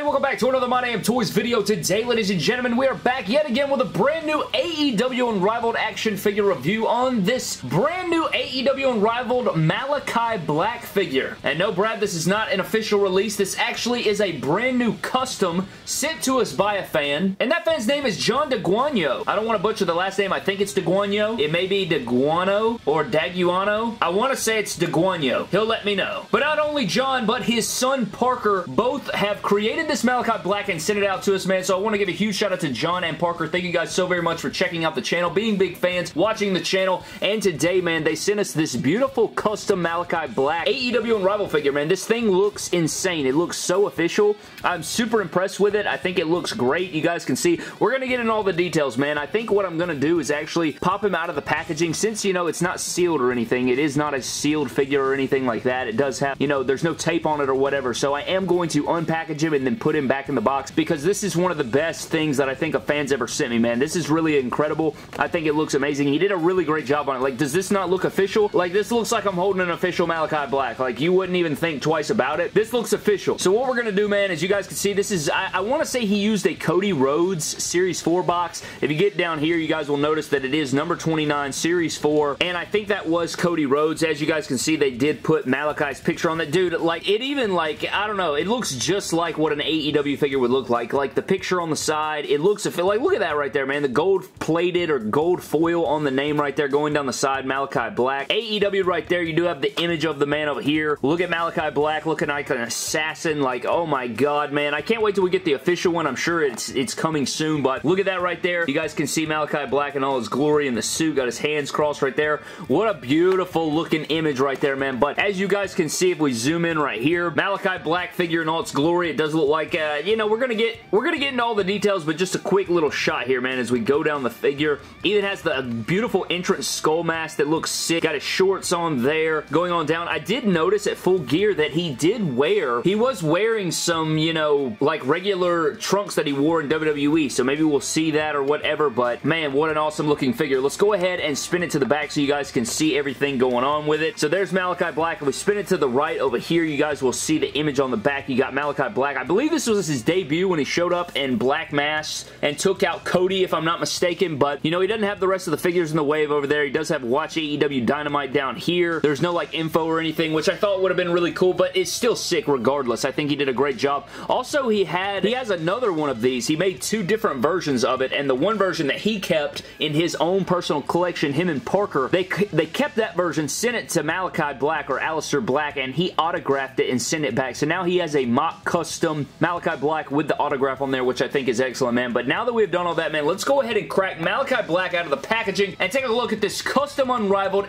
everybody, welcome back to another My Damn Toys video. Today, ladies and gentlemen, we are back yet again with a brand new AEW Unrivaled action figure review on this brand new AEW Unrivaled Malakai Black figure. And no, Brad, this is not an official release. This actually is a brand new custom sent to us by a fan, and that fan's name is John DeGuano. I don't want to butcher the last name. I think it's DeGuano. It may be DeGuano or Daguano. I want to say it's DeGuano. He'll let me know. But not only John, but his son Parker both have created this Malakai Black and sent it out to us, man. So I want to give a huge shout out to John and Parker. Thank you guys so very much for checking out the channel, being big fans, watching the channel. And today, man, they sent us this beautiful custom Malakai Black AEW Unrivaled figure, man. This thing looks insane. It looks so official. I'm super impressed with it. I think it looks great. You guys can see. We're going to get in all the details, man. I think what I'm going to do is actually pop him out of the packaging. Since, you know, it's not sealed or anything, it is not a sealed figure or anything like that. It does have, you know, there's no tape on it or whatever. So I am going to unpackage him and then put him back in the box because this is one of the best things that I think a fan's ever sent me, man. This is really incredible. I think it looks amazing. He did a really great job on it. Like, does this not look official? Like, this looks like I'm holding an official Malakai Black. Like, you wouldn't even think twice about it. This looks official. So what we're going to do, man, as you guys can see, this is, I want to say he used a Cody Rhodes Series 4 box. If you get down here, you guys will notice that it is number 29, Series 4, and I think that was Cody Rhodes. As you guys can see, they did put Malakai's picture on that. Dude, like, it even, like, I don't know, it looks just like what an AEW figure would look like. Like, the picture on the side, it looks, like, look at that right there, man. The gold-plated or gold foil on the name right there going down the side, Malakai Black. AEW right there, you do have the image of the man over here. Look at Malakai Black looking like an assassin. Like, oh my god, man. I can't wait till we get the official one. I'm sure it's coming soon, but look at that right there. You guys can see Malakai Black in all his glory in the suit. Got his hands crossed right there. What a beautiful looking image right there, man. But as you guys can see, if we zoom in right here, Malakai Black figure in all its glory, it does look like, you know, we're gonna get into all the details, but just a quick little shot here, man, as we go down the figure. Even has the beautiful entrance skull mask that looks sick. Got his shorts on there. Going on down, I did notice at full gear that he was wearing some, you know, like regular trunks that he wore in WWE, so maybe we'll see that or whatever, but man, what an awesome looking figure. Let's go ahead and spin it to the back so you guys can see everything going on with it. So there's Malakai Black. If we spin it to the right over here, you guys will see the image on the back. You got Malakai Black. I believe this was his debut when he showed up in black masks and took out Cody, if I'm not mistaken, but, you know, he doesn't have the rest of the figures in the wave over there. He does have Watch AEW Dynamite down here. There's no, like, info or anything, which I thought would have been really cool, but it's still sick regardless. I think he did a great job. Also, he has another one of these. He made two different versions of it, and the one version that he kept in his own personal collection, him and Parker, they kept that version, sent it to Malakai Black or Aleister Black, and he autographed it and sent it back. So now he has a mock custom Malakai Black with the autograph on there, which I think is excellent, man. But now that we've done all that, man, let's go ahead and crack Malakai Black out of the packaging and take a look at this custom Unrivaled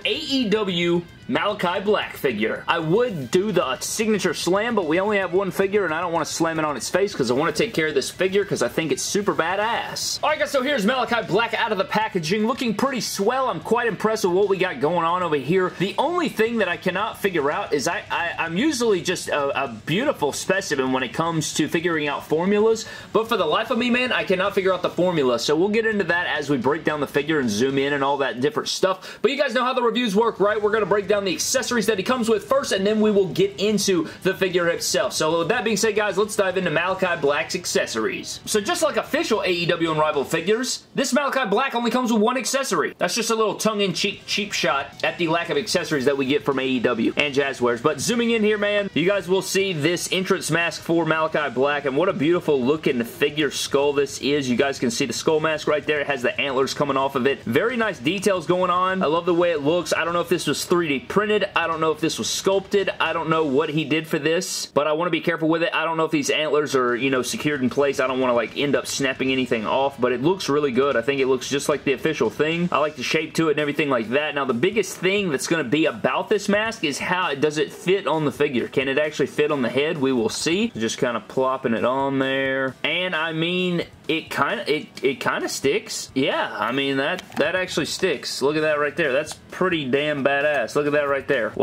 AEW Malakai Black figure. I would do the signature slam, but we only have one figure, and I don't want to slam it on its face because I want to take care of this figure because I think it's super badass. Alright guys, so here's Malakai Black out of the packaging, looking pretty swell. I'm quite impressed with what we got going on over here. The only thing that I cannot figure out is I'm usually just a beautiful specimen when it comes to figuring out formulas, but for the life of me, man, I cannot figure out the formula, so we'll get into that as we break down the figure and zoom in and all that different stuff. But you guys know how the reviews work, right? We're going to break down the accessories that he comes with first, and then we will get into the figure itself. So with that being said, guys, let's dive into Malakai Black's accessories. So just like official AEW Unrivaled figures, this Malakai Black only comes with one accessory. That's just a little tongue-in-cheek cheap shot at the lack of accessories that we get from AEW and Jazzwares. But zooming in here, man, you guys will see this entrance mask for Malakai Black, and what a beautiful looking figure skull this is. You guys can see the skull mask right there. It has the antlers coming off of it. Very nice details going on. I love the way it looks. I don't know if this was 3D printed. I don't know if this was sculpted. I don't know what he did for this, but I want to be careful with it. I don't know if these antlers are, you know, secured in place. I don't want to, like, end up snapping anything off, but it looks really good. I think it looks just like the official thing. I like the shape to it and everything like that. Now, the biggest thing that's going to be about this mask is how does it fit on the figure. Can it actually fit on the head? We will see. Just kind of plopping it on there, and I mean, it kind of sticks. Yeah, I mean, that actually sticks. Look at that right there. That's pretty damn badass. Look at that right there. Wow.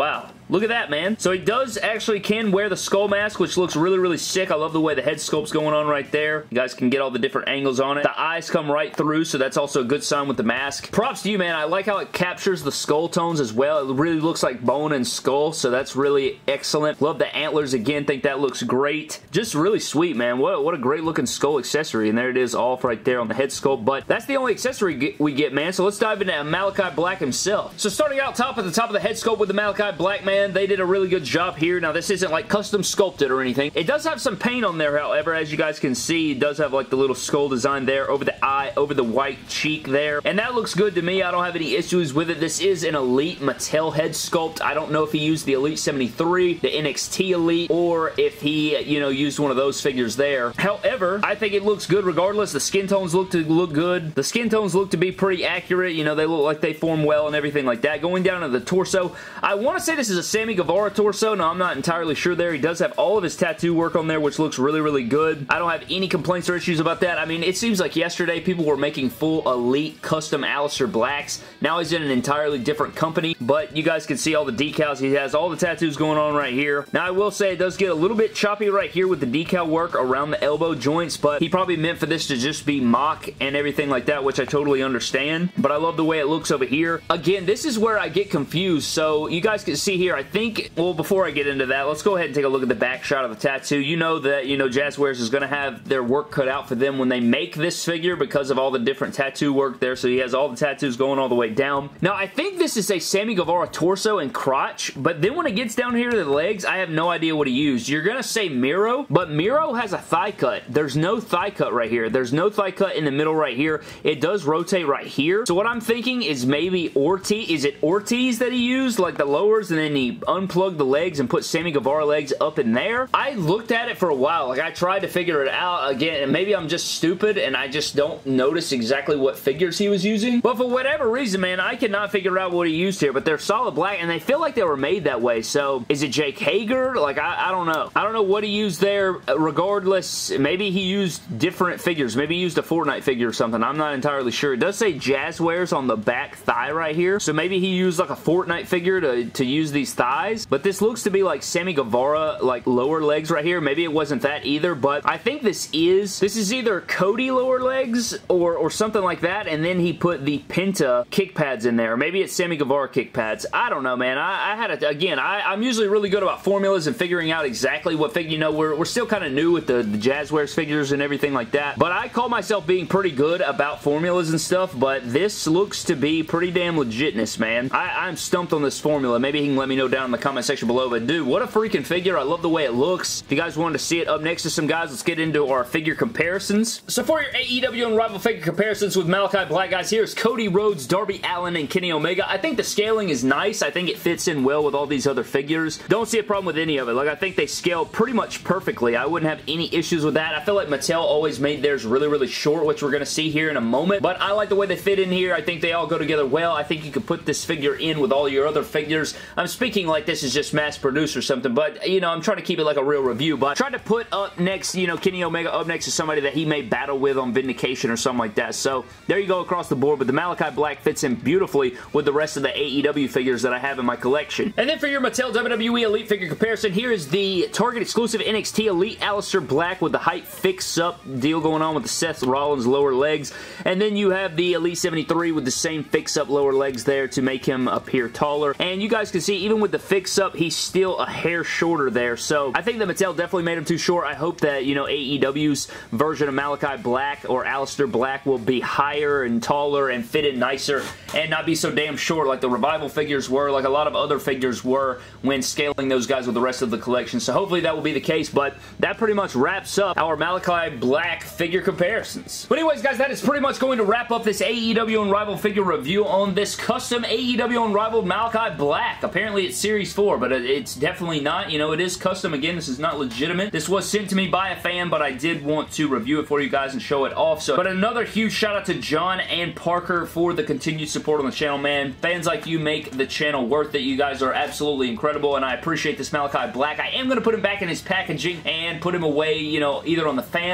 Look at that, man. So he does actually can wear the skull mask, which looks really, really sick. I love the way the head sculpt's going on right there. You guys can get all the different angles on it. The eyes come right through, so that's also a good sign with the mask. Props to you, man. I like how it captures the skull tones as well. It really looks like bone and skull, so that's really excellent. Love the antlers again. Think that looks great. Just really sweet, man. What a great looking skull accessory, and there it is off right there on the head sculpt, but that's the only accessory we get, man. So let's dive into Malachi Black himself. So starting out top at the top of the head sculpt with the Malachi Black, man, they did a really good job here. Now this isn't like custom sculpted or anything. It does have some paint on there, however, as you guys can see. It does have like the little skull design there over the eye, over the white cheek there, and that looks good to me. I don't have any issues with it. This is an Elite Mattel head sculpt. I don't know if he used the Elite 73, the NXT Elite, or if he, you know, used one of those figures there. However, I think it looks good regardless. The skin tones look good. The skin tones look to be pretty accurate. You know, they look like they form well and everything like that. Going down to the torso, I want to say this is a Sammy Guevara torso. No, I'm not entirely sure there. He does have all of his tattoo work on there, which looks really, really good. I don't have any complaints or issues about that. I mean, it seems like yesterday people were making full Elite custom Aleister Blacks. Now he's in an entirely different company, but you guys can see all the decals. He has all the tattoos going on right here. Now, I will say it does get a little bit choppy right here with the decal work around the elbow joints, but he probably meant for this to just be mock and everything like that, which I totally understand, but I love the way it looks over here. Again, this is where I get confused, so you guys can see here, I think, well, before I get into that, let's go ahead and take a look at the back shot of the tattoo. You know that, you know, Jazwares is going to have their work cut out for them when they make this figure because of all the different tattoo work there, so he has all the tattoos going all the way down. Now, I think this is a Sammy Guevara torso and crotch, but then when it gets down here to the legs, I have no idea what he used. You're going to say Miro, but Miro has a thigh cut. There's no thigh cut right here. There's no thigh cut in the middle right here. It does rotate right here. So what I'm thinking is maybe Ortiz. Is it Ortiz that he used, like the lowers, and then he unplugged the legs and put Sammy Guevara legs up in there? I looked at it for a while. Like, I tried to figure it out again, and maybe I'm just stupid and I just don't notice exactly what figures he was using. But for whatever reason, man, I cannot figure out what he used here, but they're solid black, and they feel like they were made that way. So is it Jake Hager? Like, I don't know. I don't know what he used there. Regardless, maybe he used different figures. Maybe he used a Fortnite figure or something. I'm not entirely sure. It does say Jazwares on the back thigh right here, so maybe he used like a Fortnite figure to use these thighs, but this looks to be like Sammy Guevara, like lower legs right here. Maybe it wasn't that either, but I think this is either Cody lower legs or something like that, and then he put the Penta kick pads in there. Maybe it's Sammy Guevara kick pads. I don't know, man. I had a, again, I'm usually really good about formulas and figuring out exactly what figure, you know, we're still kind of new with the Jazwares figures and everything like that, but I call myself being pretty good about formulas and stuff, but this looks to be pretty damn legitness, man. I'm stumped on this formula. Maybe he can let me know down in the comment section below, but dude, what a freaking figure. I love the way it looks. If you guys wanted to see it up next to some guys, let's get into our figure comparisons. So for your AEW Unrivaled figure comparisons with Malachi Black, guys, here's Cody Rhodes, Darby Allin, and Kenny Omega. I think the scaling is nice. I think it fits in well with all these other figures. Don't see a problem with any of it. Like, I think they scale pretty much perfectly. I wouldn't have any issues with that. I feel like Mattel always made theirs really, really short, which we're going to see here in a moment, but I like the way they fit in here. I think they all go together well. I think you could put this figure in with all your other figures. I'm speaking like this is just mass produced or something, but, you know, I'm trying to keep it like a real review, but trying to put up next, you know, Kenny Omega up next to somebody that he may battle with on Vindication or something like that. So there you go across the board, but the Malachi Black fits in beautifully with the rest of the AEW figures that I have in my collection. And then for your Mattel WWE Elite figure comparison, here is the Target exclusive NXT Elite Aleister Black with the height fix-up deal going on with the Seth Rollins lower legs, and then you have the Elite 73 with the same fix-up lower legs there to make him appear taller. And you guys can see, even with the fix-up, he's still a hair shorter there. So I think that Mattel definitely made him too short. I hope that, you know, AEW's version of Malachi Black or Aleister Black will be higher and taller and fit in nicer and not be so damn short like the Revival figures were, like a lot of other figures were when scaling those guys with the rest of the collection. So hopefully that will be the case, but that pretty much wraps up our Malachi Black figure comparisons. But anyways, guys, that is pretty much going to wrap up this AEW Unrivaled figure review on this custom AEW Unrivaled Malachi Black. Apparently it's Series 4, but it's definitely not. You know, it is custom. Again, this is not legitimate. This was sent to me by a fan, but I did want to review it for you guys and show it off. So, but another huge shout out to John and Parker for the continued support on the channel, man. Fans like you make the channel worth it. You guys are absolutely incredible, and I appreciate this Malachi Black. I am going to put him back in his packaging and put him away, you know, either on the fan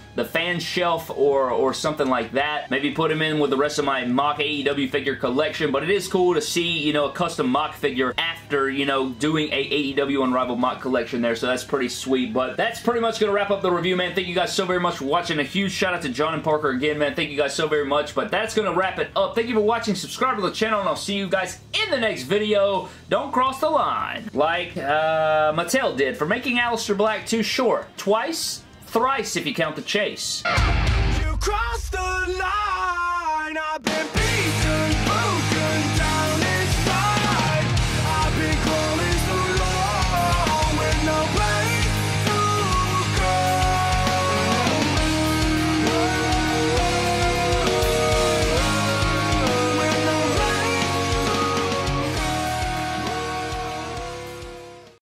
the fan shelf or something like that. Maybe put him in with the rest of my mock AEW figure collection, but it is cool to see, you know, a custom mock figure after, you know, doing a AEW Unrivaled mock collection there, so that's pretty sweet. But that's pretty much going to wrap up the review, man. Thank you guys so very much for watching. A huge shout out to John and Parker again, man. Thank you guys so very much, but that's going to wrap it up. Thank you for watching. Subscribe to the channel, and I'll see you guys in the next video. Don't cross the line like Mattel did for making Aleister Black too short. Twice, thrice if you count the chase. You crossed the line, I've been